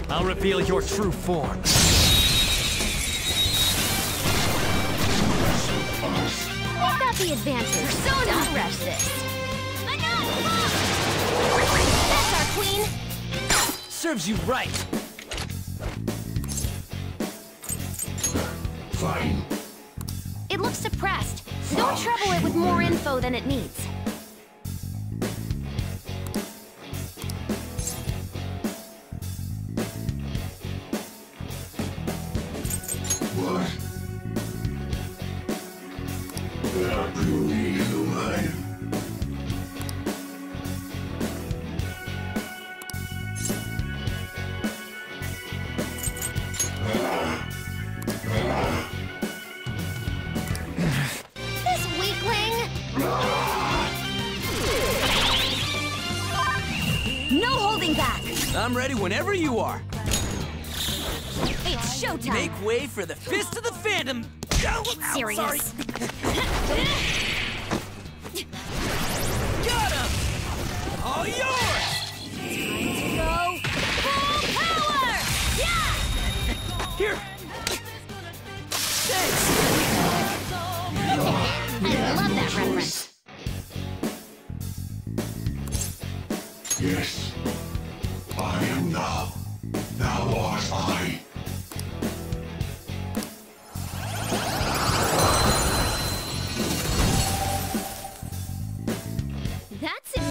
I'll reveal your true form. We've got the advantage. Persona! Don't rush this. That's our queen. Serves you right. Fine. It looks suppressed. Don't trouble it with more info than it needs. What? Are you human? This weakling! No holding back! I'm ready whenever you are. It's showtime! Make way for the Fist of the Phantom. Oh, Get ow, serious! sorry. Got him! All yours! Go full power! Yeah! Here. Thanks. I love that reference. Yes. I am now. Thou art I.